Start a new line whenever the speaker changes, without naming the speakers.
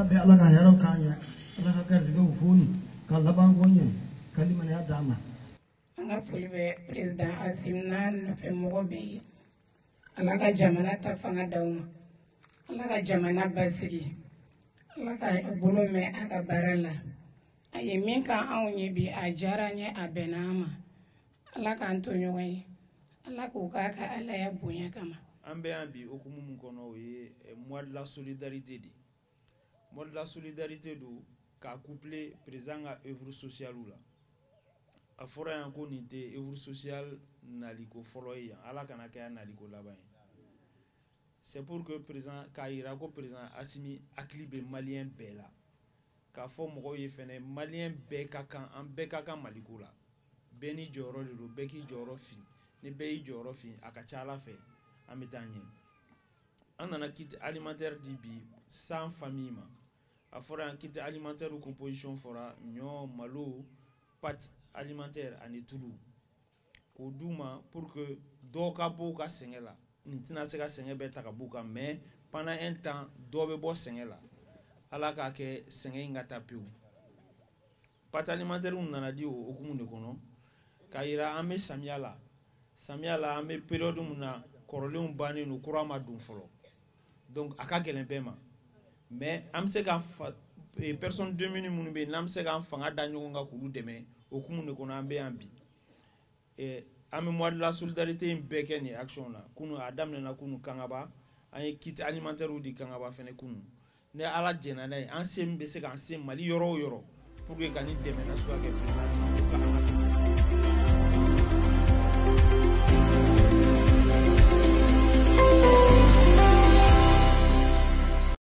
be ala ka hero kanya ala ka kar diga ufuni kala bangonye kalima ya dama
anga fulbe president Asimna no fe mogobe ala ka jamana ta fanga dawma ala ka jamana basigi ala ka bolo me aka barala aye min kan anw bi a jaranye a benama ala ka antonyo yi ala ko ka ala ya bonya kama
ambe ambi okumu mun kono ye mois de la solidarité di mois de la solidarité do ka couplé présent à œuvre sociale la a fora yan ko ni te œuvre sociale naliko folo ya ala kana ka naliko laban c'est pour que présent ka ira ko présent Assimi aklibe malien bela ka fo mo ye fene malien be ka kan an be ka kan maliko la beni joro do be ki joro fi ni be yi joro fi aka chala fe amitanye anana kit alimentaire dibi sans famille ma a fora un kit alimentaire ou composition fora nyo malo pâte alimentaire ani tulu ko duma pour que do ka bo ka sengela ni tina se ka senge be ta ka buka mais pendant un temps do be bo sengela ala ka ke senge ngata piu pâte alimentaire un nana di o kumunde kono kayira ame samiala ame période muna koroleun bani no kurama dun folo donc aka gelen bema mais am se ka personne 2 minutes munu be nam se ka fanga da nyogo nga kulu deme o kumunde kono ambe ambi ame mois de la solidarité mbeke ni action na kunu adam na kunu kangaba ay kit alimentaire ou di kangaba fene kunu ne ala jena nay ancien be se ka ancien mali yoro pour que gani deme na so ka présidence